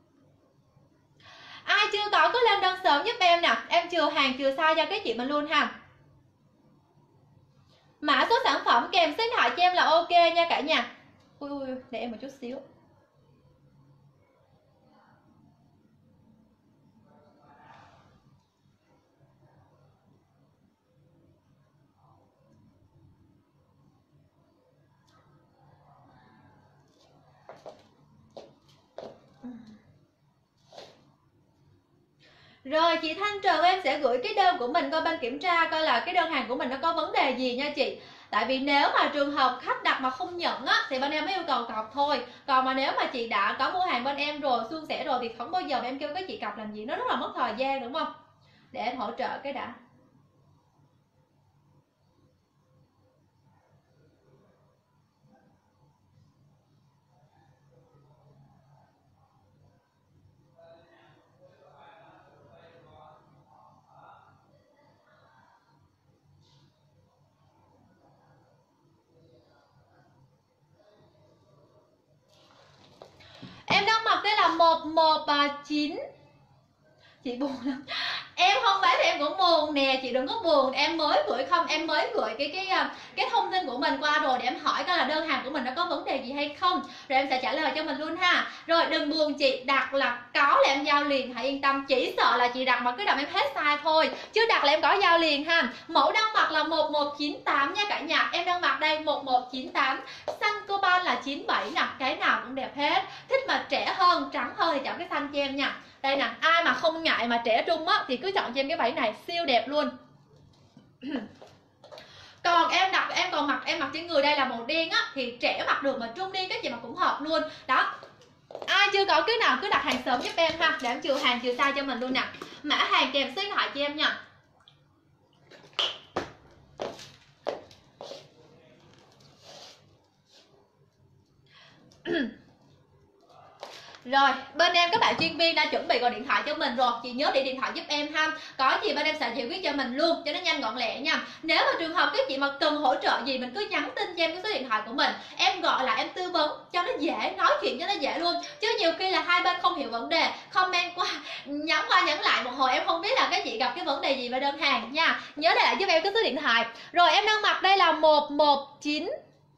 Speaker 1: Ai chưa có cứ lên đơn sớm giúp em nè. Em chừa hàng chừa size cho cái chị mình luôn ha. Mã số sản phẩm kèm số điện thoại cho em là ok nha cả nhà. Ui, để em một chút xíu. Rồi chị Thanh Trần em sẽ gửi cái đơn của mình coi bên kiểm tra coi là cái đơn hàng của mình nó có vấn đề gì nha chị. Tại vì nếu mà trường hợp khách đặt mà không nhận á thì bên em mới yêu cầu cọc thôi. Còn mà nếu mà chị đã có mua hàng bên em rồi, suôn sẻ rồi thì không bao giờ em kêu các chị cọc làm gì, nó rất là mất thời gian đúng không? Để em hỗ trợ cái đã. Em đang mặc đây là 1139. Chị buồn lắm. Em không bán thì em cũng buồn nè, chị đừng có buồn. Em mới gửi không, em mới gửi cái thông tin của mình qua rồi để em hỏi coi là đơn hàng của mình nó có vấn đề gì hay không, rồi em sẽ trả lời cho mình luôn ha. Rồi đừng buồn chị, đặt là có là em giao liền, hãy yên tâm. Chỉ sợ là chị đặt mà cứ đặt em hết size thôi, chứ đặt là em có giao liền ha. Mẫu đang mặc là 1198 nha cả nhà. Em đang mặc đây 1198, xanh coban là 97 nè, cái nào cũng đẹp hết. Thích mà trẻ hơn, trắng hơn thì chọn cái xanh cho em nha. Đây nè, ai mà không ngại mà trẻ trung á thì cứ chọn cho em cái váy này, siêu đẹp luôn. Còn em còn mặc em mặc trên người đây là màu đen á thì trẻ mặc được, mà trung niên các chị mặc cũng hợp luôn. Đó. Ai chưa có cái nào cứ đặt hàng sớm giúp em ha, để em chừa hàng chừa size cho mình luôn nè. Mã hàng kèm số điện thoại cho em nha. Rồi, bên em các bạn chuyên viên đã chuẩn bị gọi điện thoại cho mình rồi. Chị nhớ để điện thoại giúp em ha. Có gì bên em sẽ giải quyết cho mình luôn, cho nó nhanh gọn lẹ nha. Nếu mà trường hợp các chị mà cần hỗ trợ gì, mình cứ nhắn tin cho em cái số điện thoại của mình, em gọi là em tư vấn cho nó dễ, nói chuyện cho nó dễ luôn. Chứ nhiều khi là hai bên không hiểu vấn đề, comment qua nhắn lại một hồi em không biết là các chị gặp cái vấn đề gì về đơn hàng nha. Nhớ để lại giúp em cái số điện thoại. Rồi em đang mặc đây là 119.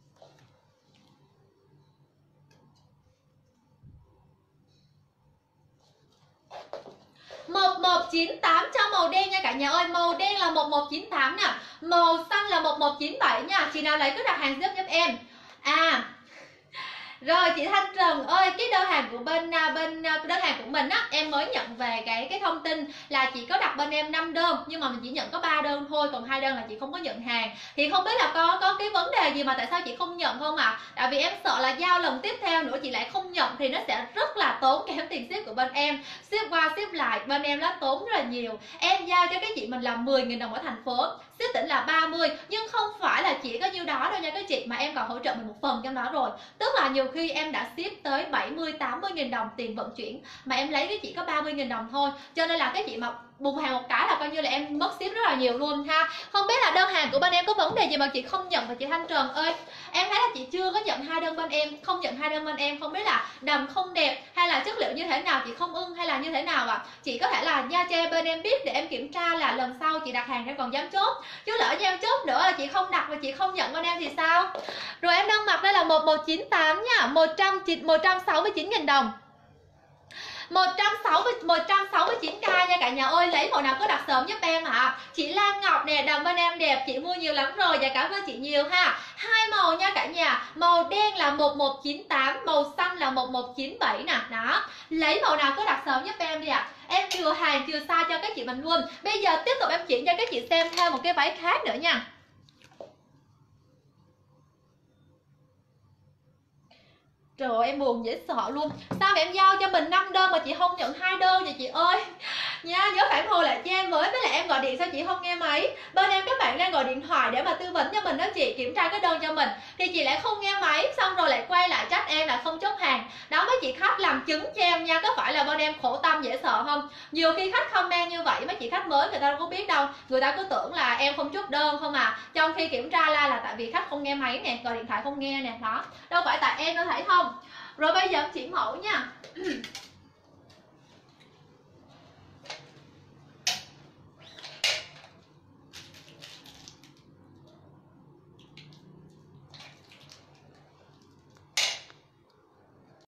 Speaker 1: 1198 cho màu đen nha cả nhà ơi. Màu đen là 1198 nè, màu xanh là 1197 nha. Chị nào lấy cứ đặt hàng giúp em. Rồi chị Thanh Trần ơi, cái đơn hàng của bên đơn hàng của mình á, em mới nhận về cái thông tin là chị có đặt bên em 5 đơn nhưng mà mình chỉ nhận có 3 đơn thôi, còn 2 đơn là chị không có nhận hàng. Thì không biết là có cái vấn đề gì mà tại sao chị không nhận không ạ? Tại vì em sợ là giao lần tiếp theo nữa chị lại không nhận thì nó sẽ rất là tốn kém tiền ship của bên em. Ship qua ship lại bên em nó tốn rất là nhiều. Em giao cho cái chị mình là 10.000 đồng ở thành phố, ship tỉnh là 30, nhưng không phải là chỉ có nhiêu đó đâu nha các chị, mà em còn hỗ trợ mình một phần trong đó rồi. Tức là nhiều khi em đã ship tới 70-80.000 đồng tiền vận chuyển mà em lấy với chị có 30.000 đồng thôi. Cho nên là cái chị mà bùng hàng một cái là coi như là em mất ship rất là nhiều luôn ha. Không biết là đơn hàng của bên em có vấn đề gì mà chị không nhận. Và chị Thanh Trần ơi, em thấy là chị chưa có nhận 2 đơn bên em, không nhận 2 đơn bên em, không biết là đầm không đẹp hay là chất liệu như thế nào chị không ưng hay là như thế nào ạ? Chị có thể là nha cho bên em biết để em kiểm tra là lần sau chị đặt hàng em còn dám chốt, chứ lỡ như em chốt nữa là chị không đặt và chị không nhận bên em thì sao? Rồi em đang mặc đây là 1198 nha, 169.000 đồng. 169k nha cả nhà ơi. Lấy màu nào cứ đặt sớm giúp em ạ. Chị Lan Ngọc nè, đầm bên em đẹp, chị mua nhiều lắm rồi và cảm ơn chị nhiều ha. Hai màu nha cả nhà, màu đen là 1198, màu xanh là 1197 nè. Đó, lấy màu nào cứ đặt sớm giúp em đi ạ. Em chừa hàng chừa size cho các chị mình luôn. Bây giờ tiếp tục em chuyển cho các chị xem thêm một cái váy khác nữa nha. Trời ơi, em buồn dễ sợ luôn. Sao mà em giao cho mình 5 đơn mà chị không nhận 2 đơn vậy chị ơi? Nha, nhớ phản hồi lại cho em với lại em gọi điện sao chị không nghe máy. Bên em các bạn đang gọi điện thoại để mà tư vấn cho mình đó chị, kiểm tra cái đơn cho mình thì chị lại không nghe máy, xong rồi lại quay lại trách em là không chốt hàng. Đó mấy chị khách làm chứng cho em nha, có phải là bên em khổ tâm dễ sợ không? Nhiều khi khách comment như vậy mấy chị khách mới người ta đâu có biết đâu, người ta cứ tưởng là em không chốt đơn không à, trong khi kiểm tra là tại vì khách không nghe máy nè, gọi điện thoại không nghe nè. Đó, đâu phải tại em đâu, thấy không? Rồi bây giờ em chỉ mẫu nha.